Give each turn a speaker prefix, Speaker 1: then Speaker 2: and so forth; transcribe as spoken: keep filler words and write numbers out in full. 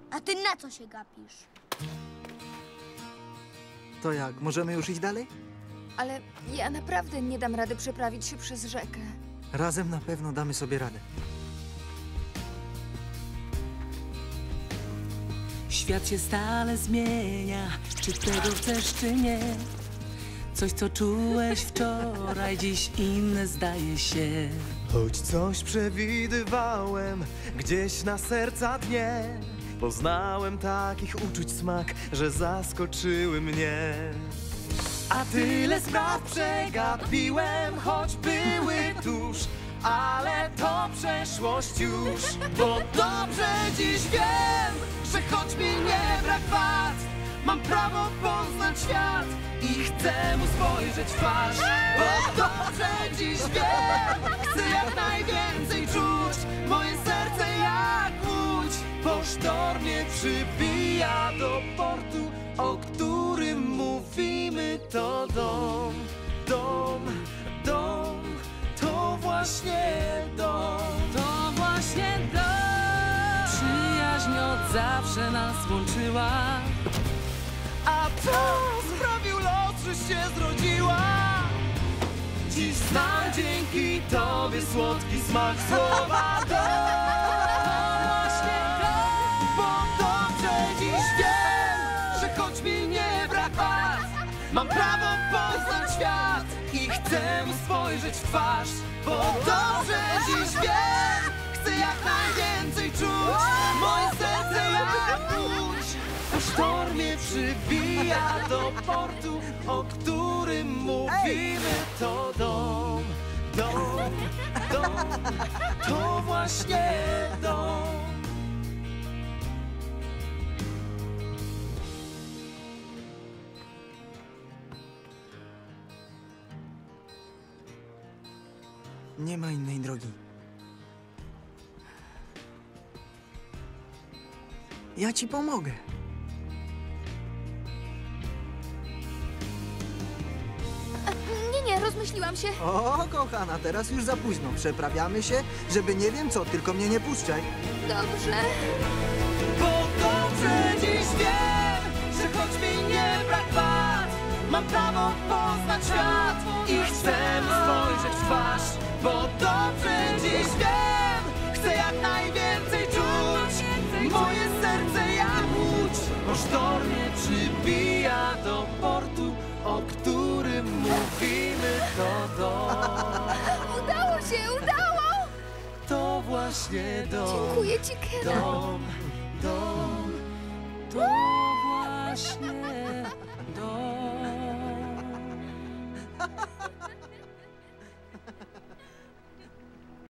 Speaker 1: A ty na co się gapisz?
Speaker 2: To jak, możemy już iść dalej?
Speaker 3: Ale ja naprawdę nie dam rady przeprawić się przez rzekę.
Speaker 2: Razem na pewno damy sobie radę.
Speaker 4: Świat się stale zmienia, czy tego chcesz, czy nie. Coś, co czułeś wczoraj, dziś inne zdaje się.
Speaker 5: Choć coś przewidywałem gdzieś na serca dnie, poznałem takich uczuć smak, że zaskoczyły mnie. A tyle spraw przegapiłem, choć były tuż, ale to przeszłość już. Bo dobrze dziś wiem, że choć mi nie brak wad, mam prawo poznać świat i chcę mu spojrzeć w twarz. Bo dobrze dziś wiem, chcę jak najwięcej czuć. Moje serce jak łódź po sztormie przybija do portu, o którym mówimy. To dom, dom, dom, to właśnie dom.
Speaker 4: To właśnie dom. Przyjaźń od zawsze nas łączyła.
Speaker 5: A to sprawił los, że się zrodziła. Dziś znam dzięki tobie słodki smak słowa dom. Właśnie dom. Bo dobrze dziś wiem, że choć mi nie brak was, mam prawo poznać świat i chcę mu spojrzeć w twarz. Bo dobrze dziś wiem, chcę jak najwięcej czuć. Moje serce jak łódź po sztormie przybija do portu, o którym mówimy. To dom, dom, dom, to właśnie dom.
Speaker 2: Nie ma innej drogi. Ja ci pomogę.
Speaker 3: Nie, nie, rozmyśliłam się.
Speaker 2: O, kochana, teraz już za późno. Przeprawiamy się, żeby nie wiem co, tylko mnie nie puszczaj.
Speaker 3: Dobrze.
Speaker 5: Bo dobrze dziś wiem, że choć mi nie brak wad, mam prawo poznać świat i chcę mu spojrzeć w twarz. Bo dobrze dziś wiem, chcę jak najwięcej czuć. Moje serce jak łódź po sztormie przybija do portu, o którym mówimy. To dom,
Speaker 3: Udało się, udało!
Speaker 5: to właśnie dom.
Speaker 3: Dziękuję ci, Kena.
Speaker 5: Dom, dom,
Speaker 4: To właśnie